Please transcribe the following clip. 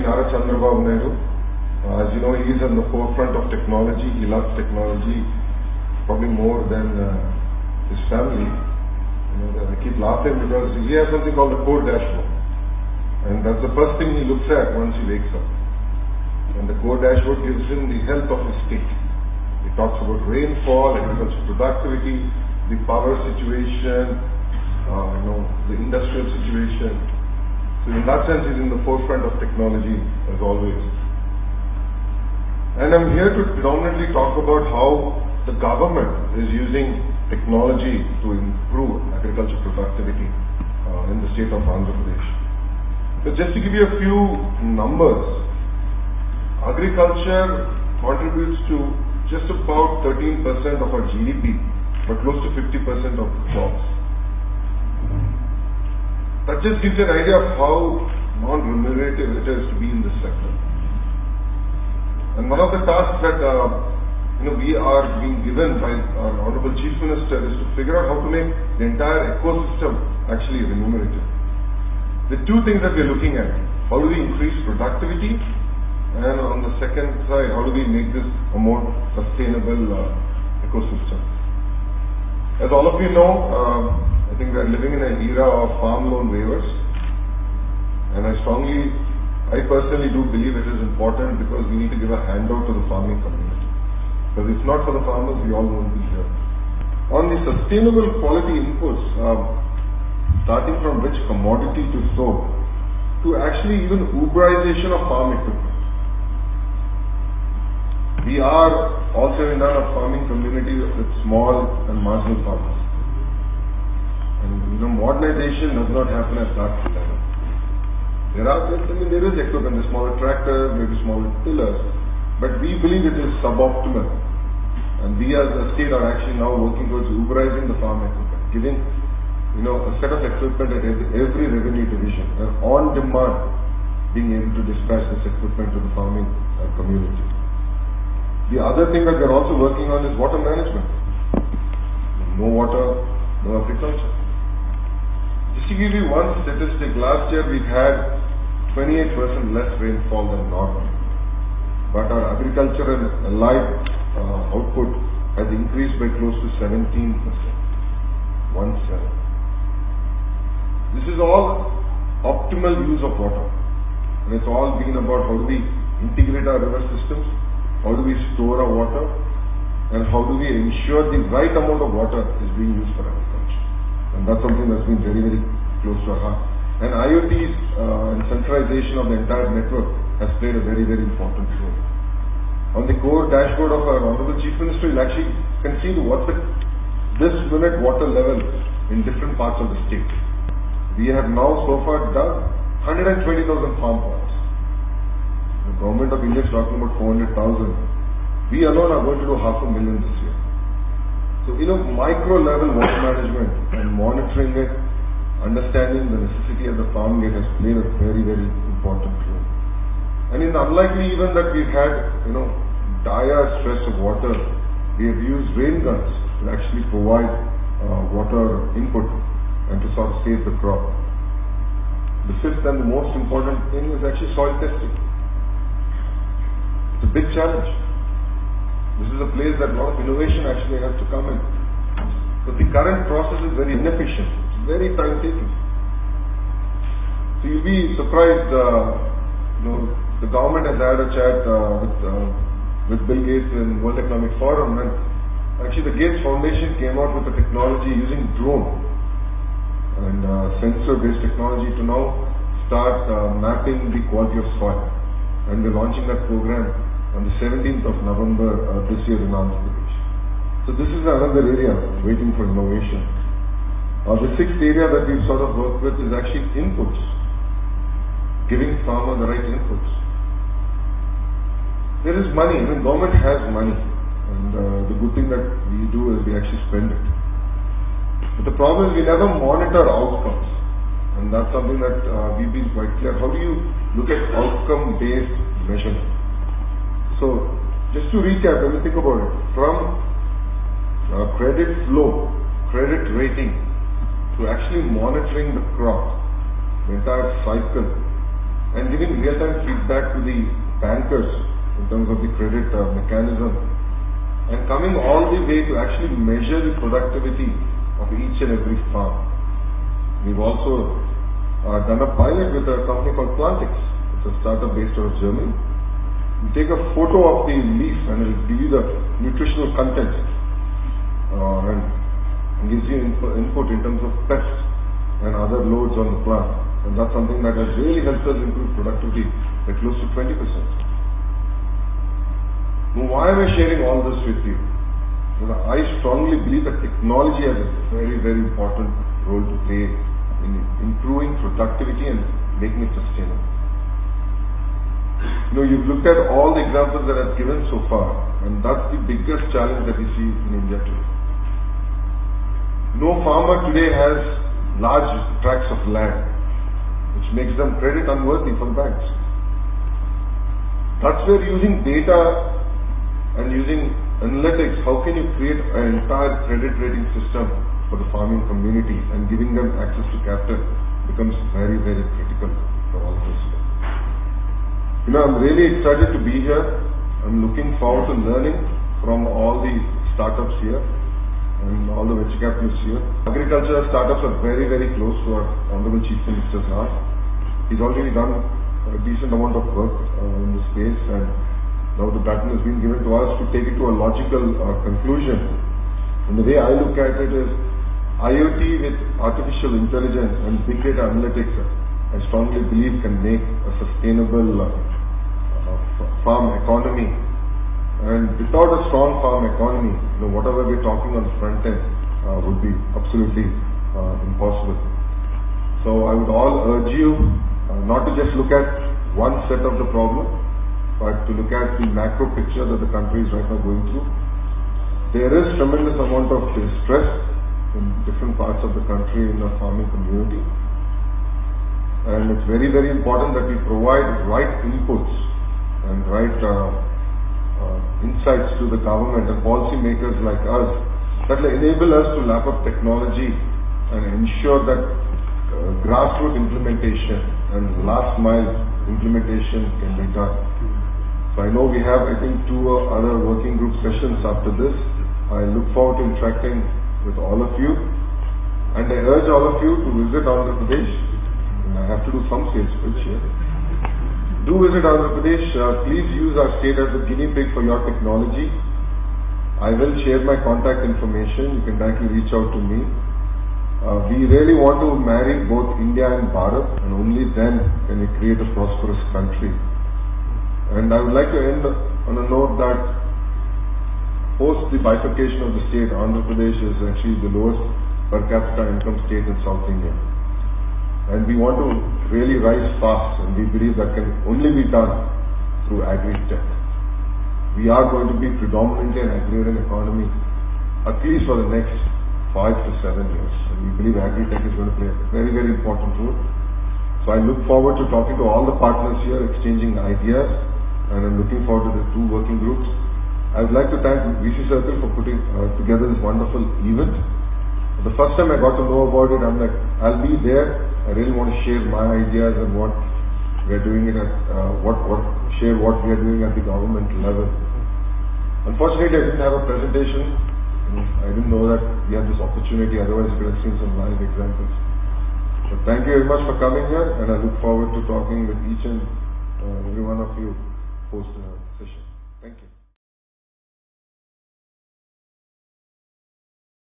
Nara Lokesh. As you know, he is on the forefront of technology. He loves technology probably more than his family. I keep laughing because he has something called the core dashboard, and that's the first thing he looks at once he wakes up. And the core dashboard gives him the health of his state. It talks about rainfall, agricultural productivity, the power situation, the industrial situation. So in that sense, he's in the forefront of technology as always. And I'm here to predominantly talk about how the government is using technology to improve agricultural productivity in the state of Andhra Pradesh. So just to give you a few numbers, agriculture contributes to just about 13% of our GDP, but close to 50% of jobs. That just gives you an idea of how non-remunerative it is to be in this sector. And one of the tasks that we are being given by our Honorable Chief Minister is to figure out how to make the entire ecosystem actually remunerative. The two things that we're looking at: how do we increase productivity, and on the second side, how do we make this a more sustainable ecosystem. As all of you know, I think we are living in an era of farm loan waivers, and I personally do believe it is important because we need to give a handout to the farming community. Because if not for the farmers, we all won't be here. On the sustainable quality inputs, starting from which commodity to sow, to actually even Uberization of farm equipment. We are also in a farming community with small and marginal farmers. And modernization does not happen at that level. There is equipment, the smaller tractors, maybe smaller tillers, but we believe it is suboptimal. And we as a state are actually now working towards Uberizing the farm equipment, giving a set of equipment at every revenue division, and on demand being able to dispatch this equipment to the farming community. The other thing that we are also working on is water management. No water, no agriculture. Just to give you one statistic, last year we had 28% less rainfall than normal. But our agricultural allied output has increased by close to 17%. 1/7. This is all optimal use of water. And it's all been about how do we integrate our river systems, how do we store our water, and how do we ensure the right amount of water is being used for agriculture. And that's something that's been very, very close to our heart. And IoTs and centralization of the entire network has played a very, very important role. On the core dashboard of our Honorable Chief Minister, you'll actually can see what's this minute water level in different parts of the state. We have now so far done 120,000 farm ponds. The government of India is talking about 400,000. We alone are going to do 500,000 this year. So, micro level water management and monitoring it, understanding the necessity of the farm gate has played a very, very important role. And in the unlikely event that we've had, dire stress of water, we have used rain guns to actually provide water input and to sort of save the crop. The fifth and the most important thing is actually soil testing. It's a big challenge. This is a place that a lot of innovation actually has to come in. But the current process is very inefficient. It's very time-taking. So you'll be surprised, the government has had a chat with Bill Gates in World Economic Forum, and actually the Gates Foundation came out with a technology using drone and sensor-based technology to now start mapping the quality of soil. And we're launching that program on the 17th of November this year in Andhra Pradesh. So this is another area waiting for innovation. The sixth area that we've sort of worked with is actually inputs, giving farmer the right inputs. There is money, government has money, and the good thing that we do is we actually spend it. But the problem is we never monitor outcomes, and that's something that we've been quite clear. How do you look at outcome-based measurement? So, just to recap, when you think about it, from credit flow, credit rating, to actually monitoring the crop, the entire cycle, and giving real-time feedback to the bankers in terms of the credit mechanism, and coming all the way to actually measure the productivity of each and every farm. We've also done a pilot with a company called Plantix. It's a startup based out of Germany. You take a photo of the leaf and it will give you the nutritional content and gives you input in terms of pests and other loads on the plant. And that's something that has really helped us improve productivity by close to 20%. Now, why am I sharing all this with you? Because I strongly believe that technology has a very, very important role to play in improving productivity and making it sustainable. You've looked at all the examples that I've given so far, and that's the biggest challenge that we see in India today. No farmer today has large tracts of land, which makes them credit unworthy for banks. That's where using data and using analytics, how can you create an entire credit rating system for the farming community and giving them access to capital becomes very, very critical for all of us. I'm really excited to be here. I'm looking forward to learning from all the startups here and all the venture capitalists here. Agriculture startups are very, very close to our Honorable Chief Minister Nara. He's already done a decent amount of work in this space, and now the baton has been given to us to take it to a logical conclusion. And the way I look at it is IoT with artificial intelligence and big data analytics, I strongly believe can make a sustainable farm economy. And without a strong farm economy, whatever we're talking on the front end would be absolutely impossible. So I would all urge you not to just look at one set of the problem, but to look at the macro picture that the country is right now going through. There is tremendous amount of distress in different parts of the country in the farming community. And it's very, very important that we provide right inputs and right insights to the government and policy makers like us that will enable us to lap up technology and ensure that grassroots implementation and last mile implementation can be done. So I know we have, I think, 2 other working group sessions after this. I look forward to interacting with all of you, and I urge all of you to visit Andhra Pradesh. And I have to do some sales pitch here. Do visit Andhra Pradesh. Please use our state as a guinea pig for your technology. I will share my contact information. You can directly reach out to me. We really want to marry both India and Bharat, and only then can we create a prosperous country. And I would like to end on a note that post the bifurcation of the state, Andhra Pradesh is actually the lowest per capita income state in South India. And we want to really rise fast, and we believe that can only be done through agri-tech. We are going to be predominantly an agrarian economy, at least for the next 5 to 7 years. And we believe agri-tech is going to play a very, very important role. So I look forward to talking to all the partners here, exchanging ideas, and I'm looking forward to the 2 working groups. I would like to thank VCCircle for putting together this wonderful event. The first time I got to know about it, I'm like, I'll be there. I really want to share my ideas and what we're doing it at, share what we are doing at the government level. Unfortunately, I didn't have a presentation. I didn't know that we had this opportunity, otherwise you could have seen some live examples. So thank you very much for coming here, and I look forward to talking with each and every one of you post session. Thank you.